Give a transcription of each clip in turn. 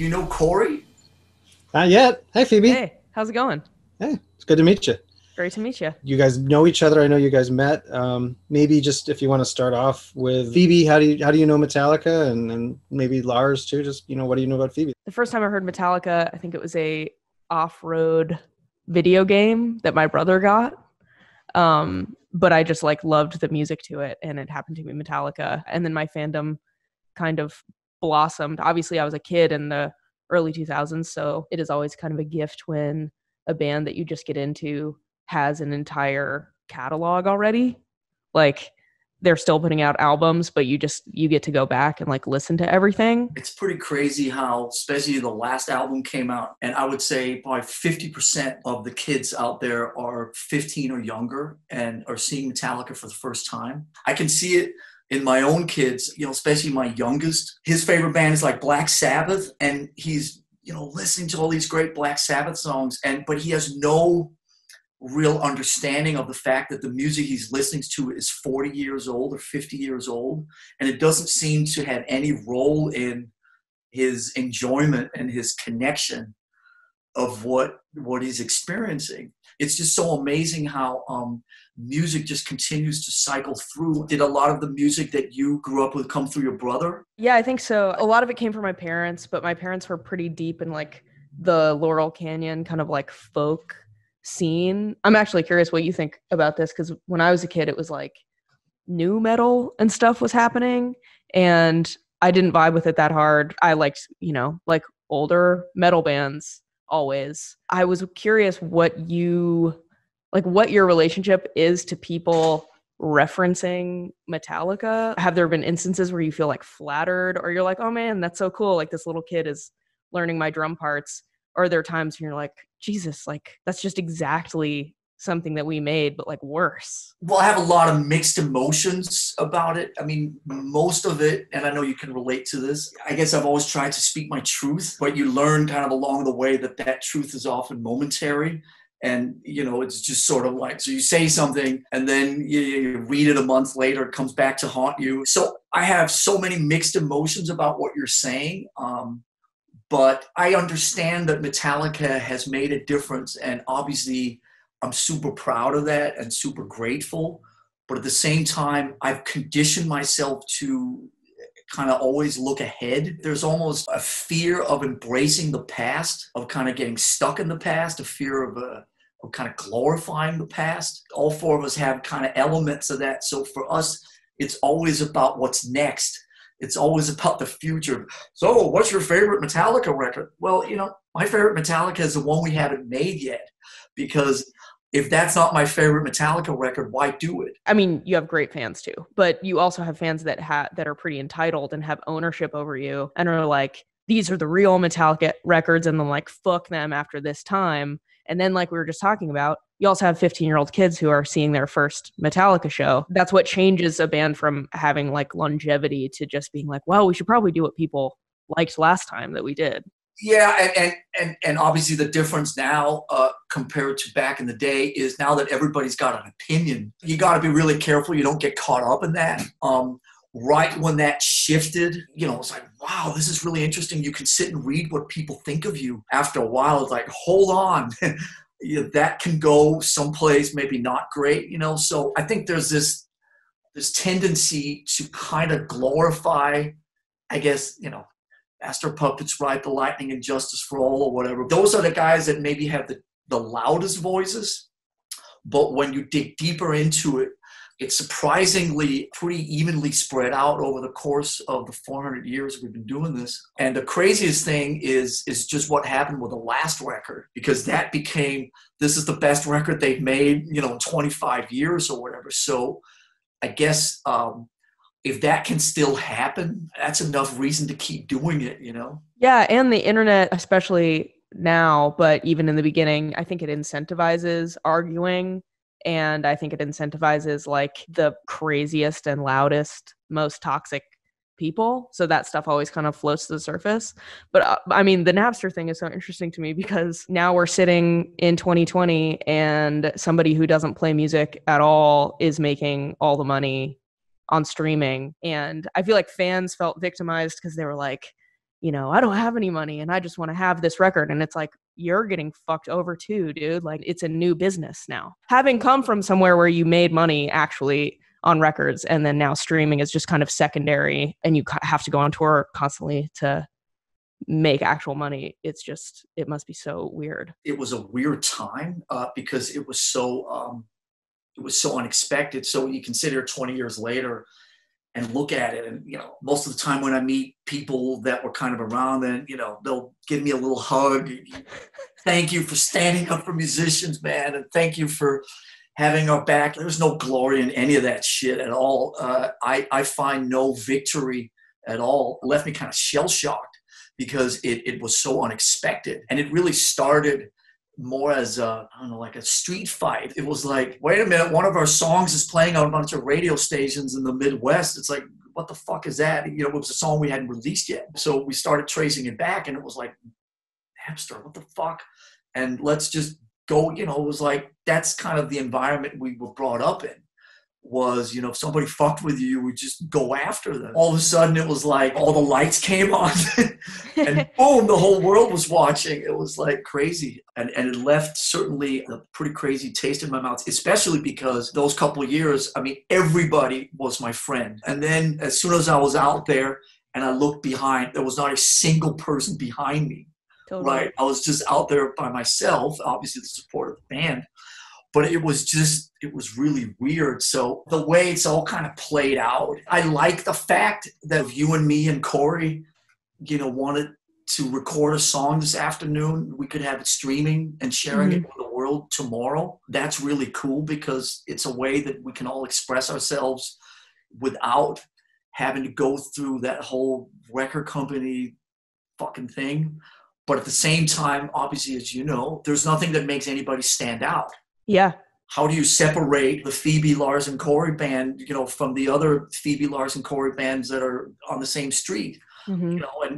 Do you know Corey? Not yet. Hey, Phoebe. Hey, how's it going? Hey, it's good to meet you. Great to meet you. You guys know each other. I know you guys met. Maybe just if you want to start off with Phoebe, how do you know Metallica, and maybe Lars too? Just what do you know about Phoebe? The first time I heard Metallica, I think it was a off-road video game that my brother got. But I just like loved the music to it, and it happened to be Metallica. And then my fandom kind of blossomed. Obviously, I was a kid in the early 2000s, so it is always kind of a gift when a band that you just get into has an entire catalog already. Like they're still putting out albums, but you get to go back and like listen to everything. It's pretty crazy how, especially the last album came out, and I would say probably 50% of the kids out there are 15 or younger and are seeing Metallica for the first time. I can see it in my own kids, especially my youngest. His favorite band is like Black Sabbath, and he's, listening to all these great Black Sabbath songs, but he has no real understanding of the fact that the music he's listening to is 40 years old or 50 years old, and it doesn't seem to have any role in his enjoyment and his connection of what he's experiencing. It's just so amazing how music just continues to cycle through. Did a lot of the music that you grew up with come through your brother? Yeah, I think so. A lot of it came from my parents, but my parents were pretty deep in like the Laurel Canyon kind of like folk scene. I'm actually curious what you think about this, because when I was a kid, it was like new metal and stuff was happening, and I didn't vibe with it that hard. I liked, like older metal bands always. I was curious what your relationship is to people referencing Metallica. Have there been instances where you feel like flattered, or you're like, oh man, that's so cool, like this little kid is learning my drum parts? Or are there times when you're like, Jesus, like that's just exactly something that we made, but like worse? Well, I have a lot of mixed emotions about it. I mean, most of it, and I know you can relate to this, I guess I've always tried to speak my truth, but you learn kind of along the way that truth is often momentary. And, it's just sort of like, so you say something and then you read it a month later, it comes back to haunt you. So I have so many mixed emotions about what you're saying. But I understand that Metallica has made a difference, and obviously I'm super proud of that and super grateful. But at the same time, I've conditioned myself to kind of always look ahead. There's almost a fear of embracing the past, of kind of getting stuck in the past, a fear of kind of glorifying the past. All four of us have kind of elements of that. So for us, it's always about what's next. It's always about the future. So what's your favorite Metallica record? Well, my favorite Metallica is the one we haven't made yet, because if that's not my favorite Metallica record, why do it? I mean, you have great fans too, but you also have fans that are pretty entitled and have ownership over you and are like, these are the real Metallica records, and then like, fuck them after this time. And then like we were just talking about, you also have 15-year-old kids who are seeing their first Metallica show. That's what changes a band from having like longevity to just being like, well, we should probably do what people liked last time that we did. Yeah, and obviously the difference now compared to back in the day is now that everybody's got an opinion, you got to be really careful you don't get caught up in that. Right when that shifted, it's like, wow, this is really interesting. You can sit and read what people think of you. After a while, it's like, hold on. That can go someplace maybe not great, So I think there's this tendency to kind of glorify, I guess, Master Puppets Ride the Lightning and Justice for All or whatever. Those are the guys that maybe have the loudest voices. But when you dig deeper into it, it's surprisingly pretty evenly spread out over the course of the 400 years we've been doing this. And the craziest thing is just what happened with the last record, because that became, this is the best record they've made, in 25 years or whatever. So I guess if that can still happen, that's enough reason to keep doing it, Yeah, and the internet, especially now, but even in the beginning, I think it incentivizes arguing. And I think it incentivizes like the craziest and loudest, most toxic people. So that stuff always kind of floats to the surface. But I mean, the Napster thing is so interesting to me, because now we're sitting in 2020 and somebody who doesn't play music at all is making all the money on streaming. And I feel like fans felt victimized because they were like, I don't have any money and I just want to have this record. And it's like, you're getting fucked over too, dude. Like, it's a new business now. Having come from somewhere where you made money actually on records, and then now streaming is just kind of secondary, and you have to go on tour constantly to make actual money. It must be so weird. It was a weird time because it was so unexpected. So you consider 20 years later and look at it, and most of the time when I meet people that were kind of around then, they'll give me a little hug. Thank you for standing up for musicians, man, and thank you for having our back. There's no glory in any of that shit at all. I find no victory at all. It left me kind of shell-shocked because it was so unexpected. And it really started more as like a street fight. It was like, wait a minute, one of our songs is playing on a bunch of radio stations in the Midwest. It's like, what the fuck is that? It was a song we hadn't released yet. So we started tracing it back, and it was like, Napster, what the fuck? And let's just go, it was like, that's kind of the environment we were brought up in. Was, if somebody fucked with you, would just go after them. All of a sudden, it was like all the lights came on and boom, the whole world was watching. It was like crazy. And it left certainly a pretty crazy taste in my mouth, especially because those couple of years, everybody was my friend. And then as soon as I was out there and I looked behind, there was not a single person behind me. Totally. Right? I was just out there by myself, obviously the support of the band. But it was really weird. So the way it's all kind of played out, I like the fact that you and me and Corey, wanted to record a song this afternoon. We could have it streaming and sharing it with the world tomorrow. That's really cool because it's a way that we can all express ourselves without having to go through that whole record company fucking thing. But at the same time, obviously, as you know, there's nothing that makes anybody stand out. Yeah. How do you separate the Phoebe, Lars, and Corey band, from the other Phoebe, Lars, and Corey bands that are on the same street? And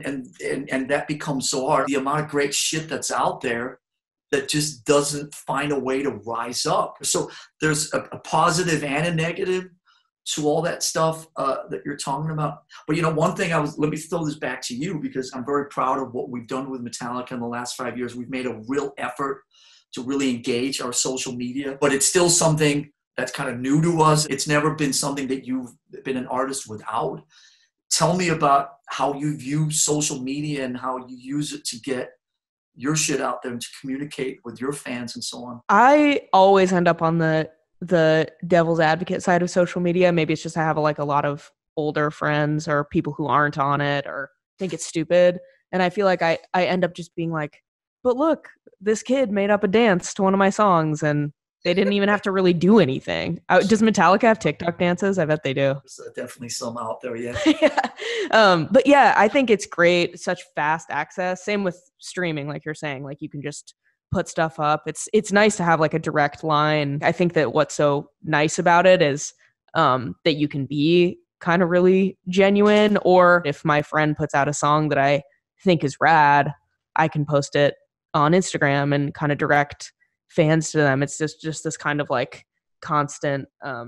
that becomes so hard. The amount of great shit that's out there that just doesn't find a way to rise up. So there's a positive and a negative to all that stuff that you're talking about. But one thing let me throw this back to you because I'm very proud of what we've done with Metallica in the last 5 years. We've made a real effort to really engage our social media, but it's still something that's kind of new to us. It's never been something that you've been an artist without. Tell me about how you view social media and how you use it to get your shit out there and to communicate with your fans and so on. I always end up on the devil's advocate side of social media. Maybe it's just I have a lot of older friends or people who aren't on it or think it's stupid. And I feel like I end up just being like, but look, this kid made up a dance to one of my songs and they didn't even have to really do anything. Does Metallica have TikTok dances? I bet they do. There's definitely some out there, yeah. Yeah. But yeah, I think it's great. Such fast access. Same with streaming, like you're saying. Like you can just put stuff up. It's nice to have like a direct line. I think that what's so nice about it is that you can be kind of really genuine. Or if my friend puts out a song that I think is rad, I can post it on Instagram and kind of direct fans to them. It's just this kind of like constant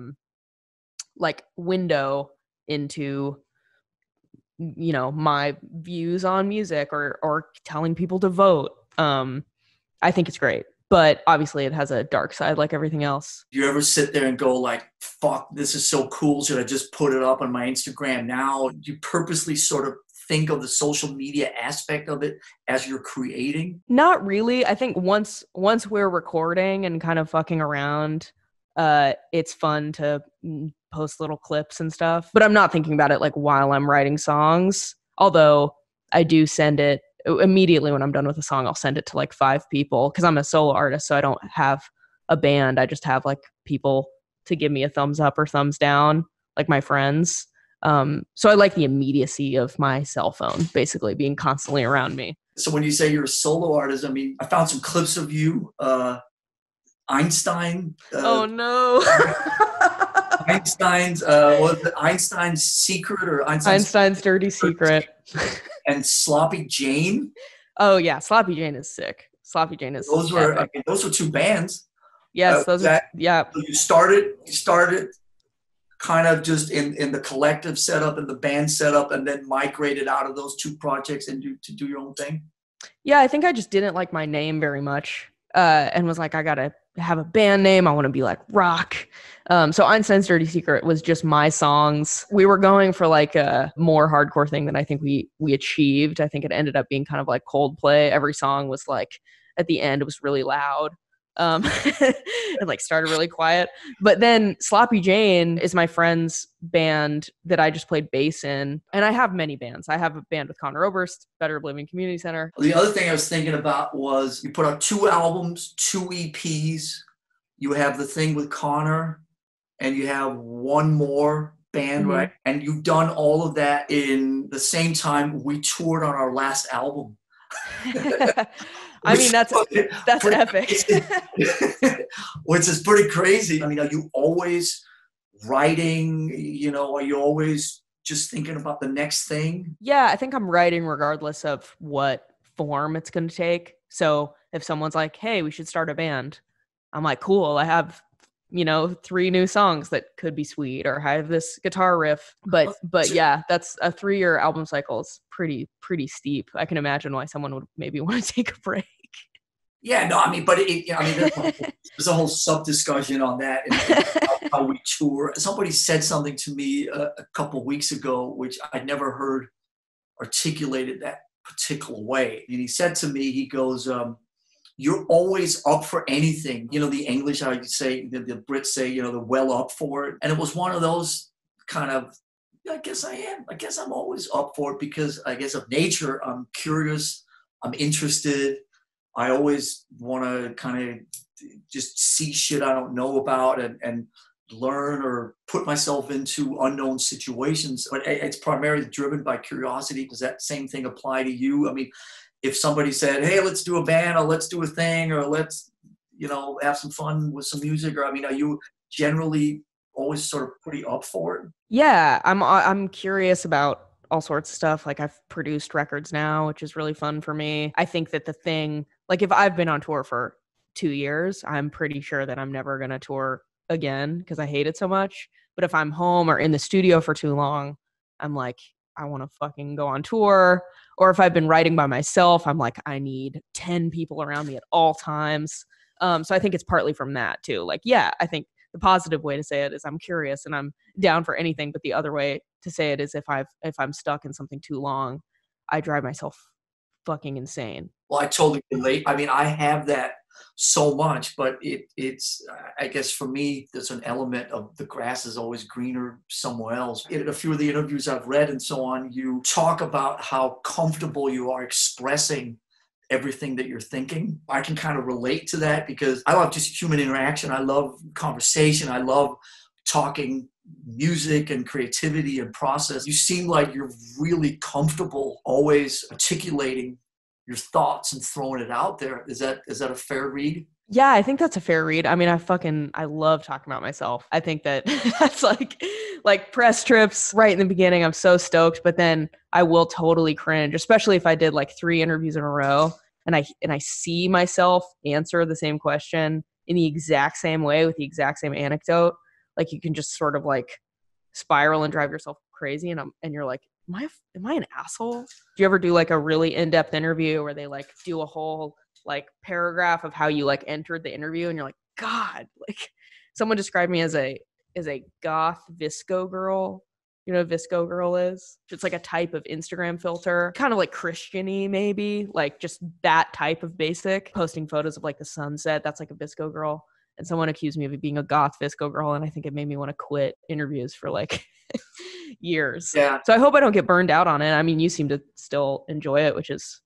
like window into my views on music or telling people to vote. I think it's great, but obviously it has a dark side like everything else. Do you ever sit there and go like, fuck, this is so cool, should I just put it up on my Instagram now? Do you purposely sort of think of the social media aspect of it as you're creating? Not really. I think once we're recording and kind of fucking around, it's fun to post little clips and stuff. But I'm not thinking about it like while I'm writing songs. Although I do send it immediately when I'm done with a song. I'll send it to like 5 people because I'm a solo artist, so I don't have a band. I just have like people to give me a thumbs up or thumbs down, like my friends. So I like the immediacy of my cell phone basically being constantly around me. So when you say you're a solo artist, I found some clips of you, Einstein. Oh no. Einstein's Secret or Einstein's Dirty Secret. And Sloppy Jane. Oh yeah, Sloppy Jane is sick. Sloppy Jane is those were 2 bands. Yes, those are, yeah. So you started a kind of just in the collective setup and the band setup, and then migrated out of those two projects and to do your own thing? Yeah, I think I just didn't like my name very much, and was like, I gotta have a band name. I want to be like rock. So Einstein's Dirty Secret was just my songs. We were going for like a more hardcore thing than I think we achieved. I think it ended up being kind of like Coldplay. Every song was like, at the end, it was really loud. It like started really quiet. But then Sloppy Jane is my friend's band that I just played bass in. And I have many bands. I have a band with Connor Oberst, Better Living Community Center. The other thing I was thinking about was you put out 2 albums, 2 EPs. You have the thing with Connor, and you have one more band, right? And you've done all of that in the same time we toured on our last album. I mean, that's epic. Which is pretty crazy. I mean, are you always writing? You know, are you always just thinking about the next thing? Yeah, I think I'm writing regardless of what form it's going to take. So if someone's like, hey, we should start a band, I'm like, cool. I have, 3 new songs that could be sweet, or I have this guitar riff. But yeah, that's a 3-year album cycle. It's pretty steep. I can imagine why someone would maybe want to take a break. Yeah, no, I mean, but there's a whole sub discussion on that and how we tour. Somebody said something to me a couple weeks ago, which I'd never heard articulated that particular way. And he said to me, he goes, you're always up for anything. You know, the English, how you say, the Brits say, they're well up for it. And it was one of those kind of, I guess I am. I guess I'm always up for it because I guess of nature, I'm curious, I'm interested. I always want to kind of just see shit I don't know about and learn or put myself into unknown situations. But it's primarily driven by curiosity. Does that same thing apply to you? I mean, if somebody said, hey, let's do a band, or let's do a thing, or let's, have some fun with some music, or are you generally always sort of pretty up for it? Yeah, I'm curious about all sorts of stuff. Like, I've produced records now, which is really fun for me. I think that the thing, like, if I've been on tour for 2 years, I'm pretty sure that I'm never going to tour again because I hate it so much. But if I'm home or in the studio for too long, I'm like, I want to fucking go on tour. Or if I've been writing by myself, I'm like, I need 10 people around me at all times. So I think it's partly from that too. Like, yeah, I think the positive way to say it is I'm curious and I'm down for anything. But the other way to say it is if I'm stuck in something too long, I drive myself fucking insane. Well, I totally relate. I mean, I have that so much, but it's I guess for me, there's an element of the grass is always greener somewhere else. In a few of the interviews I've read and so on, you talk about how comfortable you are expressing everything that you're thinking. I can kind of relate to that because I love just human interaction. I love conversation. I love talking music and creativity and process. You seem like you're really comfortable always articulating your thoughts and throwing it out there. Is that a fair read? Yeah, I think that's a fair read. I mean, I love talking about myself. I think that that's like press trips right in the beginning. I'm so stoked, but then I will totally cringe, especially if I did like 3 interviews in a row and I see myself answer the same question in the exact same way with the exact same anecdote. Like, you can just sort of like spiral and drive yourself crazy. And you're like, am I an asshole? Do you ever do like a really in-depth interview where they like do a whole like paragraph of how you like entered the interview and you're like, God, like someone described me as a goth visco girl. You know what visco girl is? It's like a type of Instagram filter, kind of like Christian-y maybe, like just that type of basic. Posting photos of like the sunset, that's like a visco girl. And someone accused me of being a goth visco girl, and I think it made me want to quit interviews for like years. Yeah. So I hope I don't get burned out on it. I mean, you seem to still enjoy it, which is,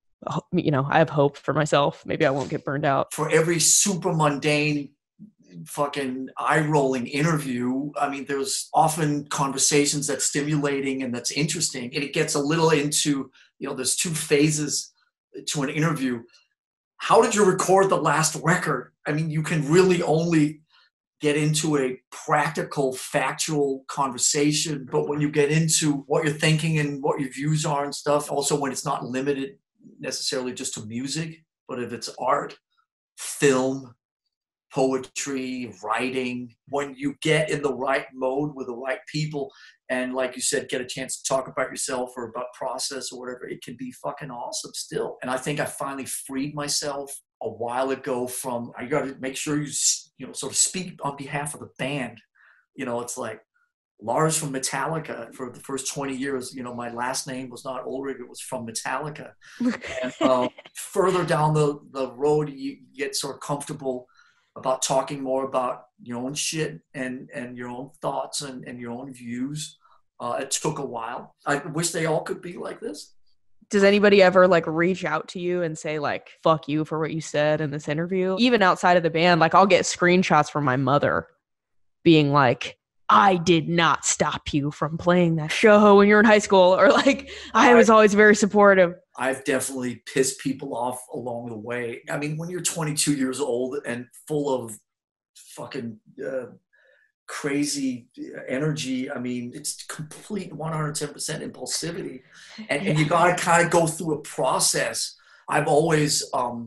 I have hope for myself. Maybe I won't get burned out. For every super mundane fucking eye-rolling interview, I mean, there's often conversations that's stimulating and that's interesting. And it gets a little into, there's 2 phases to an interview. How did you record the last record? I mean, you can really only get into a practical, factual conversation. But when you get into what you're thinking and what your views are and stuff, also when it's not limited necessarily just to music, but if it's art, film, poetry, writing. When you get in the right mode with the right people, and like you said, get a chance to talk about yourself or about process or whatever, it can be fucking awesome still. And I think I finally freed myself a while ago from, I got to make sure you sort of speak on behalf of the band. It's like Lars from Metallica. For the first 20 years, my last name was not Ulrich, it was from Metallica. And further down the road, you get sort of comfortable about talking more about your own shit and your own thoughts and your own views. It took a while. I wish they all could be like this. Does anybody ever like reach out to you and say like, fuck you for what you said in this interview? Even outside of the band, like I'll get screenshots from my mother being like, I did not stop you from playing that show when you were in high school, or like, I was always very supportive. I've definitely pissed people off along the way. I mean, when you're 22 years old and full of fucking crazy energy, I mean, it's complete 110% impulsivity. And you got to kind of go through a process. I've always,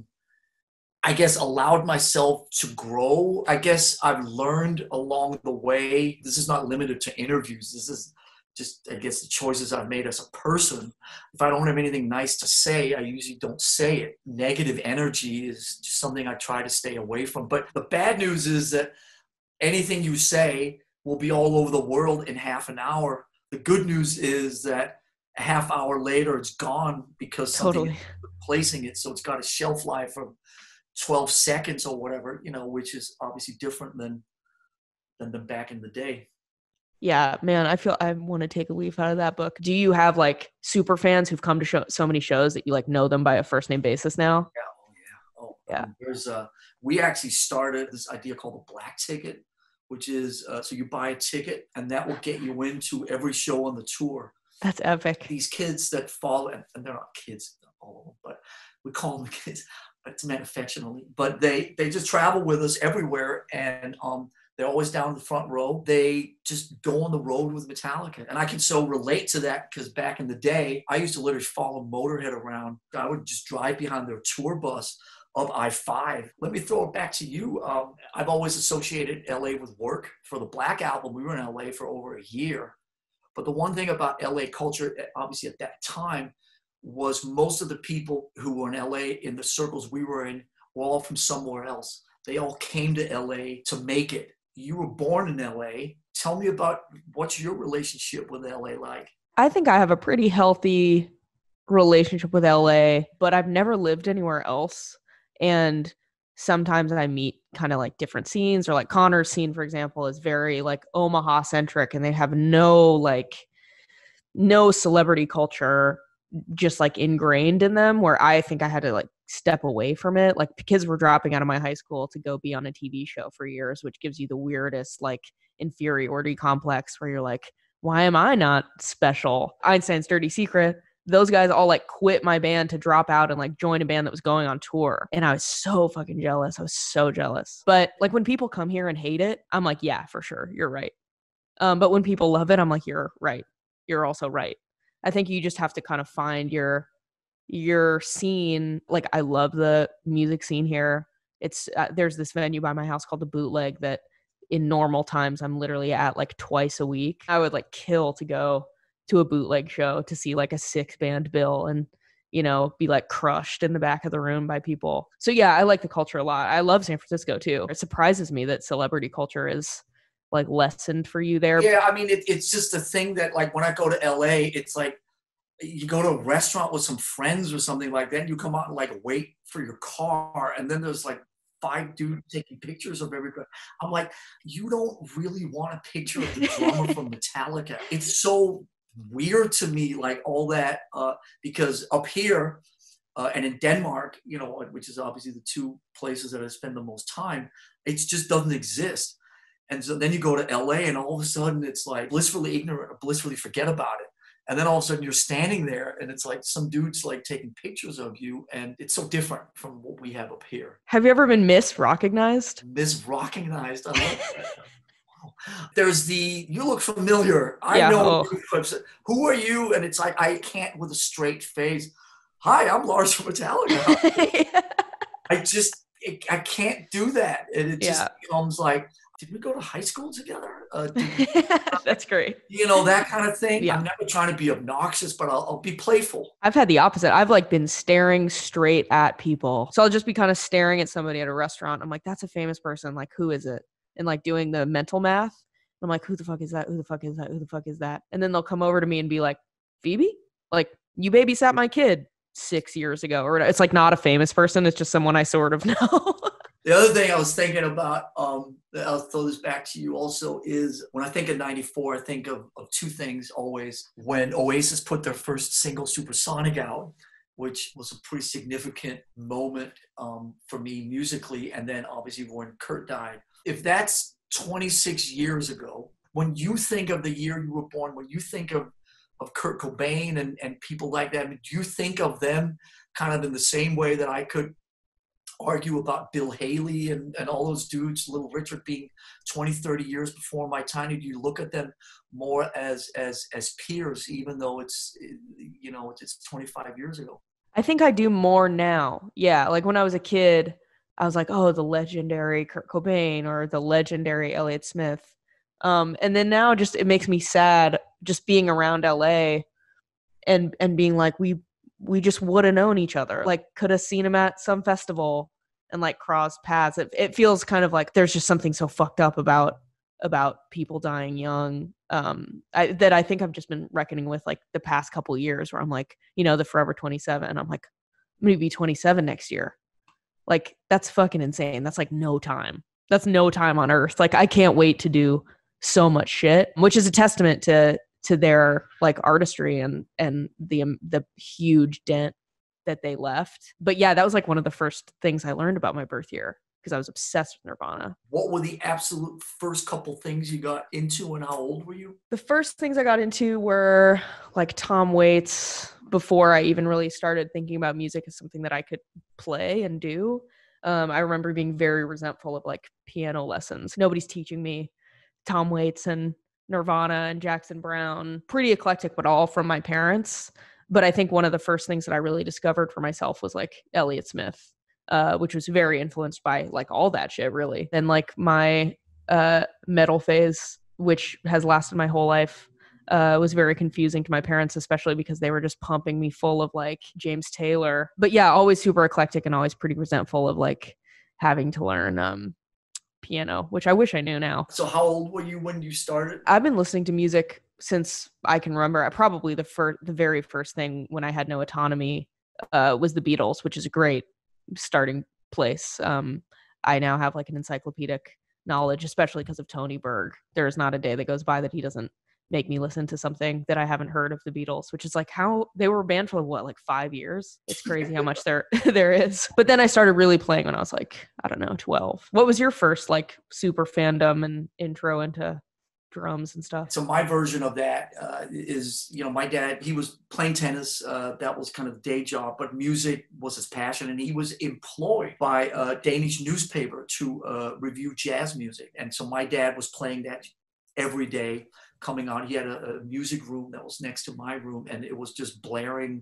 I guess, allowed myself to grow. I guess I've learned along the way. This is not limited to interviews. This is just, I guess, the choices I've made as a person. If I don't have anything nice to say, I usually don't say it. Negative energy is just something I try to stay away from. But the bad news is that anything you say will be all over the world in half an hour. The good news is that a half hour later, it's gone because something is replacing it. So it's got a shelf life of 12 seconds or whatever, which is obviously different than the back in the day. Yeah, man, I feel I want to take a leaf out of that book. Do you have like super fans who've come to so many shows that you like know them by a first name basis now? Yeah. There's we actually started this idea called the black ticket, which is so you buy a ticket and that will get you into every show on the tour. That's epic. These kids that follow, and they're not kids, all of them, but we call them kids. It's meant affectionately, but they just travel with us everywhere, and they're always down in the front row. They just go on the road with Metallica, and I can so relate to that because back in the day, I used to literally follow Motorhead around. I would just drive behind their tour bus up I-5. Let me throw it back to you. I've always associated LA with work. For the Black Album, we were in LA for over a year, but the one thing about LA culture, obviously at that time, was most of the people who were in LA in the circles we were in were all from somewhere else. They all came to LA to make it. You were born in LA. Tell me about what's your relationship with LA like? I think I have a pretty healthy relationship with LA, but I've never lived anywhere else. And sometimes I meet kind of like different scenes, or like Connor's scene, for example, is very like Omaha centric, and they have no celebrity culture just like ingrained in them, where I think I had to like step away from it. Like kids were dropping out of my high school to go be on a TV show for years, which gives you the weirdest like inferiority complex where you're like, why am I not special? Einstein's Dirty Secret. Those guys all like quit my band to drop out and like join a band that was going on tour. And I was so fucking jealous. I was so jealous. But like when people come here and hate it, I'm like, yeah, for sure. You're right. But when people love it, I'm like, you're right. You're also right. I think you just have to kind of find your scene. Like I love the music scene here. It's there's this venue by my house called the Bootleg that in normal times I'm literally at like twice a week. I would like kill to go to a Bootleg show to see like a 6-band bill and, be like crushed in the back of the room by people. So yeah, I like the culture a lot. I love San Francisco too. It surprises me that celebrity culture is like lessened for you there. Yeah, I mean, it's just a thing that like when I go to LA, it's like you go to a restaurant with some friends or something like that, and you come out and like wait for your car, and then there's like 5 dudes taking pictures of everybody. I'm like, you don't really want a picture of the drummer from Metallica. It's so weird to me, like all that, because up here and in Denmark, which is obviously the 2 places that I spend the most time, it just doesn't exist. And so then you go to LA and all of a sudden it's like blissfully ignorant or blissfully forget about it. And then all of a sudden you're standing there and it's like some dude's like taking pictures of you, and it's so different from what we have up here. Have you ever been misrecognized? Misrecognized? I love that. Wow. There's you look familiar. I know you. Who are you? And it's like, I can't with a straight face. Hi, I'm Lars from Metallica. Yeah. I can't do that. And it just becomes like, did we go to high school together? That's great. That kind of thing. Yeah. I'm never trying to be obnoxious, but I'll be playful. I've had the opposite. I've like been staring straight at people. So I'll just be kind of staring at somebody at a restaurant. I'm like, that's a famous person. Like, who is it? And like doing the mental math. I'm like, who the fuck is that? Who the fuck is that? Who the fuck is that? And then they'll come over to me and be like, Phoebe? Like, you babysat my kid 6 years ago. Or it's like not a famous person. It's just someone I sort of know. The other thing I was thinking about, I'll throw this back to you also, is when I think of 94, I think of two things always. When Oasis put their first single, Supersonic, out, which was a pretty significant moment for me musically, and then obviously when Kurt died. If that's 26 years ago, when you think of the year you were born, when you think of Kurt Cobain and people like that, do you think of them kind of in the same way that I could argue about Bill Haley and all those dudes, Little Richard being 20, 30 years before my time? Do you look at them more as peers, even though it's 25 years ago? I think I do more now. Yeah. Like when I was a kid, I was like, oh, the legendary Kurt Cobain or the legendary Elliott Smith. And then now just, it makes me sad just being around LA and being like, we just would have known each other. Like could have seen him at some festival and like crossed paths. It feels kind of like there's just something so fucked up about people dying young that I think I've just been reckoning with like the past couple years where I'm like, the Forever 27. I'm like, I'm going to be 27 next year. Like that's fucking insane. That's like no time. That's no time on earth. Like I can't wait to do so much shit, which is a testament to their like artistry and the huge dent that they left. But yeah, that was like one of the first things I learned about my birth year because I was obsessed with Nirvana. What were the absolute first couple things you got into and how old were you? The first things I got into were like Tom Waits before I even really started thinking about music as something that I could play and do. I remember being very resentful of like piano lessons. Nobody's teaching me Tom Waits and Nirvana and Jackson Browne. Pretty eclectic, but all from my parents. But I think one of the first things that I really discovered for myself was like Elliott Smith, which was very influenced by like all that shit really. And like my metal phase, which has lasted my whole life, was very confusing to my parents, especially because they were just pumping me full of like James Taylor. But yeah, always super eclectic and always pretty resentful of like having to learn piano, which I wish I knew now. So how old were you when you started? I've been listening to music since I can remember. Probably the very first thing when I had no autonomy was the Beatles, which is a great starting place. I now have like an encyclopedic knowledge, especially because of Tony Berg. There is not a day that goes by that he doesn't make me listen to something that I haven't heard of the Beatles, which is like how they were banned for like 5 years. It's crazy how much there is. But then I started really playing when I was like, I don't know, 12. What was your first like super fandom and intro into drums and stuff? So my version of that is, my dad, he was playing tennis. That was kind of day job, but music was his passion. And he was employed by a Danish newspaper to review jazz music. And so my dad was playing that every day coming on. He had a music room that was next to my room, and it was just blaring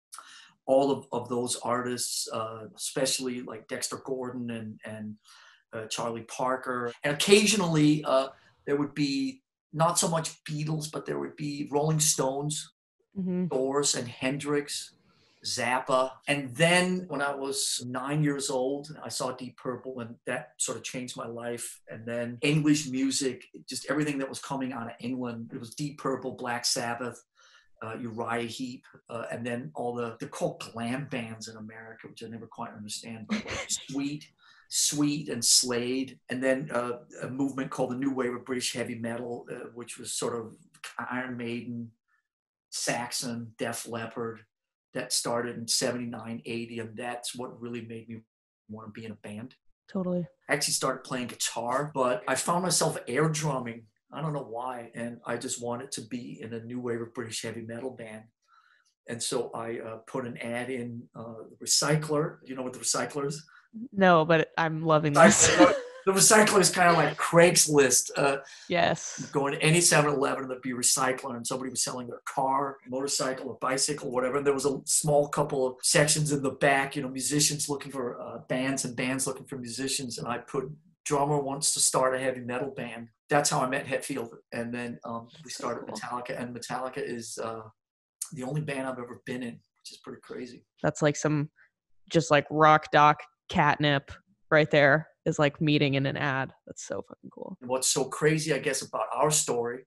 all of those artists, especially like Dexter Gordon and Charlie Parker. And occasionally there would be not so much Beatles, but there would be Rolling Stones, Doors and Hendrix, Zappa. And then when I was 9 years old, I saw Deep Purple, and that sort of changed my life. And then English music, just everything that was coming out of England, it was Deep Purple, Black Sabbath, Uriah Heep, and then all they're called glam bands in America, which I never quite understand, but like Sweet and Slade, and then a movement called the New Wave of British Heavy Metal, which was sort of Iron Maiden, Saxon, Def Leppard, that started in 79, 80, and that's what really made me want to be in a band. Totally. I actually started playing guitar, but I found myself air drumming. I don't know why, and I just wanted to be in a New Wave of British Heavy Metal band. And so I put an ad in the Recycler. You know what the Recycler is? No, but I'm loving this. The recycler is kind of like Craigslist. Yes. Going to any 7-Eleven and there'd be a recycler and somebody was selling their car, motorcycle, or bicycle, or whatever. And there was a small couple of sections in the back, musicians looking for bands and bands looking for musicians. And I put drummer wants to start a heavy metal band. That's how I met Hetfield. And then we started Metallica, and Metallica is the only band I've ever been in, which is pretty crazy. That's like some just like rock doc catnip right there is like meeting in an ad. That's so fucking cool. And what's so crazy, I guess, about our story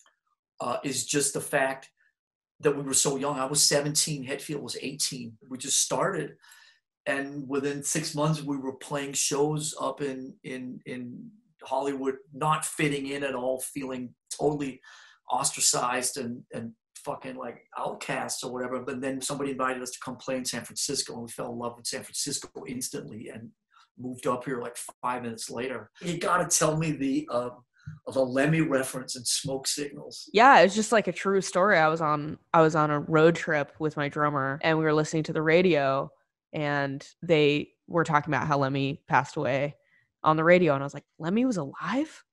is just the fact that we were so young. I was 17, Hetfield was 18. We just started, and within 6 months we were playing shows up in Hollywood, not fitting in at all, feeling totally ostracized and fucking like outcasts or whatever. But then somebody invited us to come play in San Francisco, and we fell in love with San Francisco instantly and moved up here like 5 minutes later. You gotta tell me the Lemmy reference and Smoke Signals. Yeah, it's just like a true story. I was on a road trip with my drummer, and we were listening to the radio, and they were talking about how Lemmy passed away on the radio, and I was like, Lemmy was alive?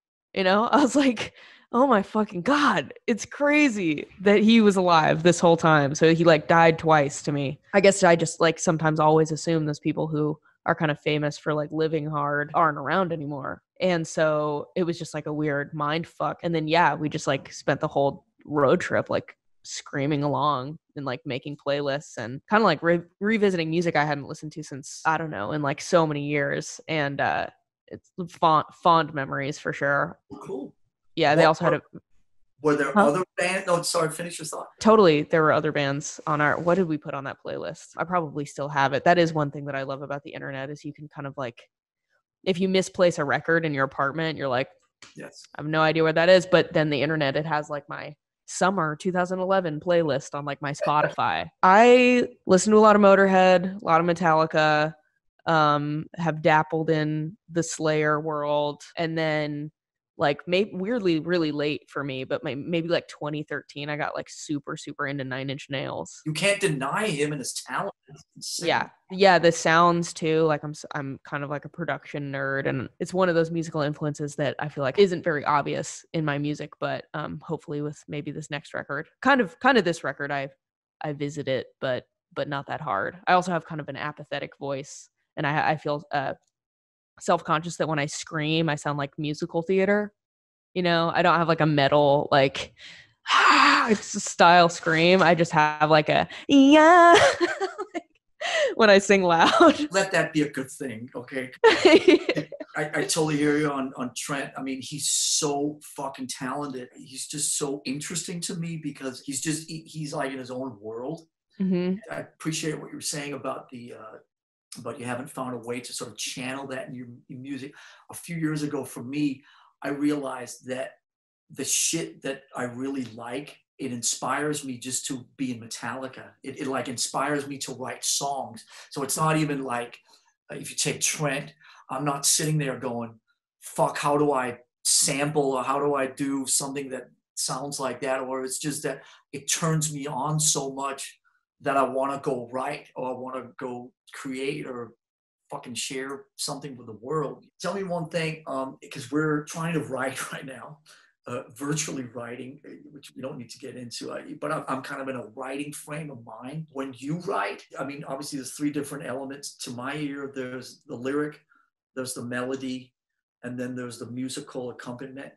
I was like, oh my fucking God, it's crazy that he was alive this whole time. So he like died twice to me. I guess I just like sometimes always assume those people who are kind of famous for like living hard aren't around anymore. And so it was just like a weird mind fuck. And then, yeah, we just like spent the whole road trip like screaming along and like making playlists and kind of like revisiting music I hadn't listened to since, I don't know, in like so many years. And it's fond memories for sure. Cool. Yeah, they also had a... Were there other bands? No, sorry, finish your thought. Totally. There were other bands on our... What did we put on that playlist? I probably still have it. That is one thing that I love about the internet is you can kind of like... If you misplace a record in your apartment, you're like, yes, I have no idea where that is. But then the internet, it has like my summer 2011 playlist on like my Spotify. I listen to a lot of Motorhead, a lot of Metallica, have dabbled in the Slayer world, and then like weirdly really late for me, but maybe like 2013 I got like super into Nine Inch Nails. You can't deny him and his talent. Yeah, the sounds too. Like I'm kind of like a production nerd, and it's one of those musical influences that I feel like isn't very obvious in my music, but hopefully with maybe this next record, kind of this record, I visit it, but not that hard. I also have kind of an apathetic voice, and I feel self-conscious that when I scream, I sound like musical theater. I don't have like a metal, like, it's a style scream. I just have like a, yeah, when I sing loud. Let that be a good thing, okay? I totally hear you on Trent. I mean, he's so fucking talented. He's just so interesting to me because he's like in his own world. Mm-hmm. I appreciate what you were saying about but you haven't found a way to sort of channel that in your music. A few years ago for me, I realized that the shit that I really like, it inspires me just to be in Metallica. It like inspires me to write songs. So it's not even like, if you take Trent, I'm not sitting there going, fuck, how do I sample or how do I do something that sounds like that? Or it's just that it turns me on so much that I want to go write or I want to go create or fucking share something with the world. Tell me one thing, because we're trying to write right now, virtually writing, which we don't need to get into, but I'm kind of in a writing frame of mind. When you write, I mean, obviously there's 3 different elements to my ear. There's the lyric, there's the melody, and then there's the musical accompaniment.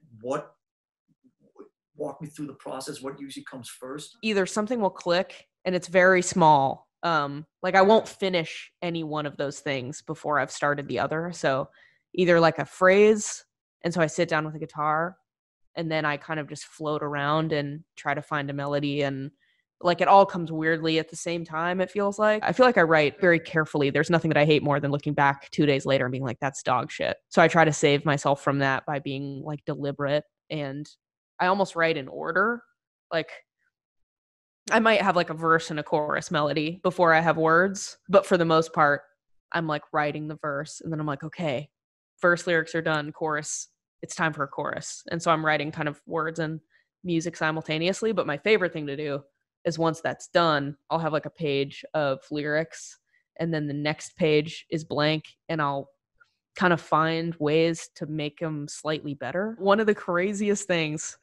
Walk me through the process. What usually comes first? Either something will click and it's very small. Like I won't finish any one of those things before I've started the other. So either like a phrase, and so I sit down with a guitar and then I kind of just float around and try to find a melody, and like it all comes weirdly at the same time, it feels like. I feel like I write very carefully. There's nothing that I hate more than looking back 2 days later and being like, that's dog shit. So I try to save myself from that by being like deliberate, and I almost write in order. Like I might have like a verse and a chorus melody before I have words, but for the most part, I'm like writing the verse and then I'm like, okay, verse lyrics are done, chorus, it's time for a chorus. And so I'm writing kind of words and music simultaneously. But my favorite thing to do is once that's done, I'll have like a page of lyrics and then the next page is blank, and I'll kind of find ways to make them slightly better. One of the craziest things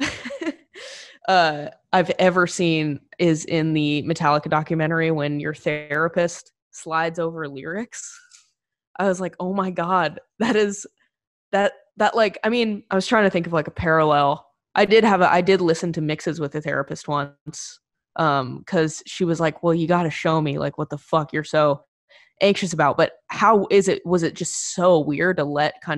I've ever seen is in the Metallica documentary when your therapist slides over lyrics. I was like, oh my God, that like, I mean, I was trying to think of like a parallel. I did listen to mixes with a therapist once, because she was like, well, you got to show me like what the fuck you're so anxious about. But was it just so weird to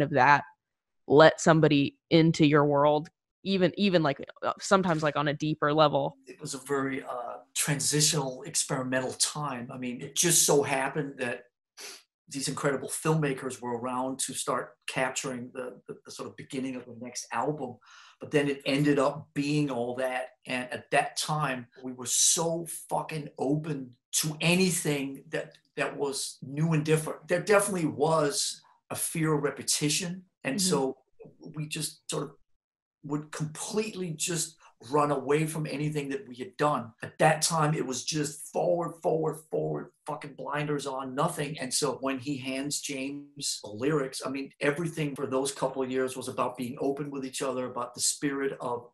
let somebody into your world, even like sometimes like on a deeper level? It was a very transitional, experimental time. I mean, it just so happened that these incredible filmmakers were around to start capturing the sort of beginning of the next album. But then it ended up being all that. And at that time, we were so fucking open to anything that was new and different. There definitely was a fear of repetition. And so we just sort of would completely just run away from anything that we had done. At that time, it was just forward, fucking blinders on, nothing. And so when he hands James the lyrics, I mean, everything for those couple of years was about being open with each other, about the spirit of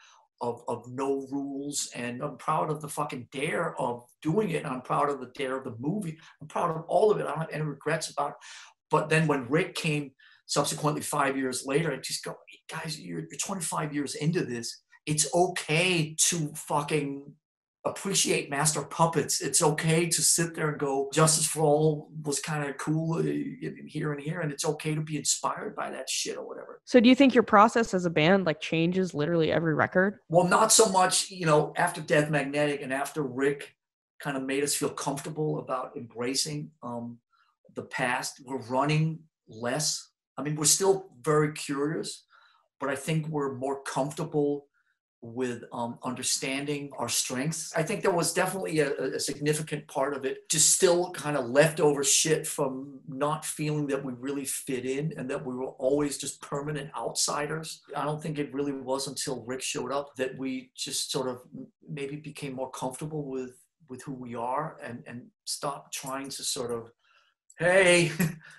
no rules. And I'm proud of the fucking dare of doing it. I'm proud of the dare of the movie. I'm proud of all of it. I don't have any regrets about it. But then when Rick came subsequently 5 years later, I just go, guys, you're 25 years into this. It's okay to fucking appreciate master puppets. It's okay to sit there and go, Justice for All was kind of cool here and here, and it's okay to be inspired by that shit or whatever. So do you think your process as a band like changes literally every record? Well, not so much, after Death Magnetic and after Rick kind of made us feel comfortable about embracing the past, we're running less. I mean, we're still very curious, but I think we're more comfortable with understanding our strengths. I think there was definitely a significant part of it, just still kind of leftover shit from not feeling that we really fit in and that we were always just permanent outsiders. I don't think it really was until Rick showed up that we just sort of maybe became more comfortable with who we are and stopped trying to sort of, hey,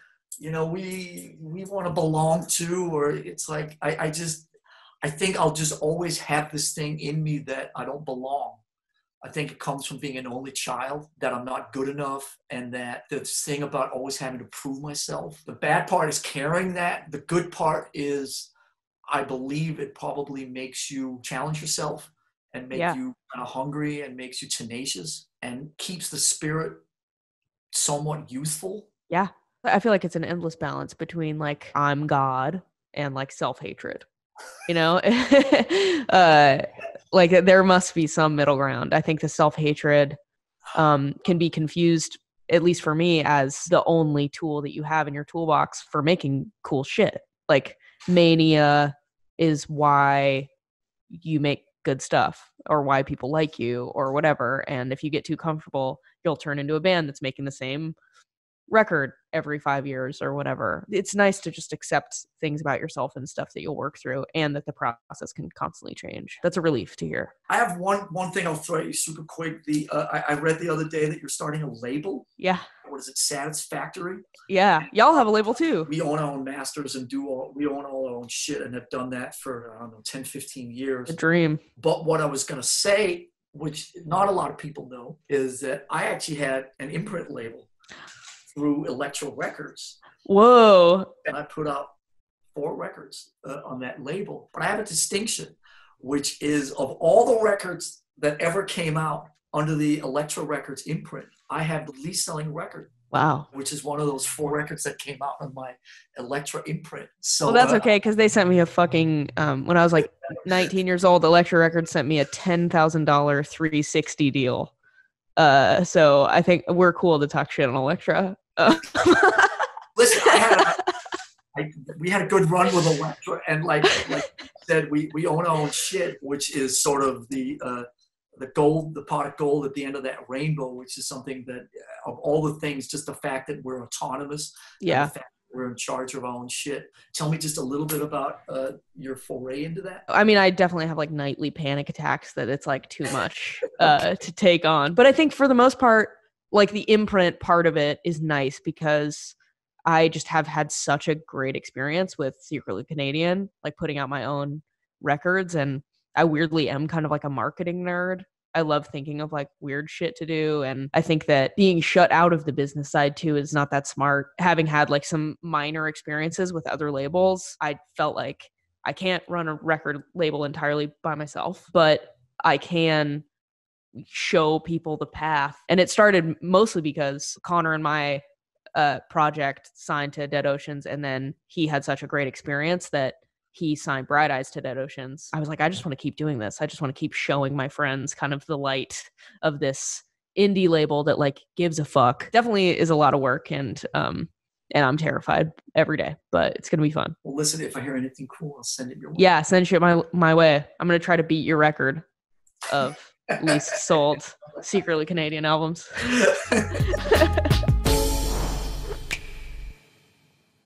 we want to belong to, or it's like, I think I'll just always have this thing in me that I don't belong. I think it comes from being an only child, that I'm not good enough, and that this thing about always having to prove myself. The bad part is carrying that. The good part is I believe it probably makes you challenge yourself and make you kind of hungry and makes you tenacious and keeps the spirit somewhat youthful. Yeah. I feel like it's an endless balance between like I'm God and like self-hatred. Like there must be some middle ground. I think the self-hatred can be confused, at least for me, as the only tool that you have in your toolbox for making cool shit. Like mania is why you make good stuff or why people like you or whatever. And if you get too comfortable, you'll turn into a band that's making the same record every 5 years or whatever. It's nice to just accept things about yourself and stuff that you'll work through, and that the process can constantly change. That's a relief to hear. I have one thing I'll throw at you super quick. I read the other day that you're starting a label. Yeah. What is it? Satisfactory? Yeah. Y'all have a label too. We own our own masters and we own all our own shit and have done that for, I don't know, 10, 15 years. A dream. But what I was going to say, which not a lot of people know, is that I actually had an imprint label through Elektra Records. Whoa. And I put out 4 records on that label. But I have a distinction, which is of all the records that ever came out under the Elektra Records imprint, I have the least selling record. Wow. Which is one of those 4 records that came out on my Elektra imprint. So well, that's okay, because they sent me a fucking, when I was like 19 years old, Elektra Records sent me a $10,000 360 deal. So I think we're cool to talk shit on Elektra. Listen, we had a good run with Elektra, and like you said, we own our own shit, which is sort of the gold, the pot of gold at the end of that rainbow, which is something that of all the things, just the fact that we're autonomous, yeah, and the fact that we're in charge of our own shit. Tell me just a little bit about your foray into that. I mean, I definitely have like nightly panic attacks that it's like too much to take on, but I think for the most part, like the imprint part of it is nice because I just have had such a great experience with Secretly Canadian, like putting out my own records. And I weirdly am kind of like a marketing nerd. I love thinking of like weird shit to do. And I think that being shut out of the business side too is not that smart. Having had like some minor experiences with other labels, I felt like I can't run a record label entirely by myself, but I can show people the path. And it started mostly because Connor and my project signed to Dead Oceans, and then he had such a great experience that he signed Bright Eyes to Dead Oceans. I was like, I just want to keep doing this. I just want to keep showing my friends kind of the light of this indie label that like gives a fuck. Definitely is a lot of work, and I'm terrified every day, but it's gonna be fun. Well, listen, if I hear anything cool, I'll send it your way. Yeah, send shit my way. I'm gonna try to beat your record of least sold Secretly Canadian albums.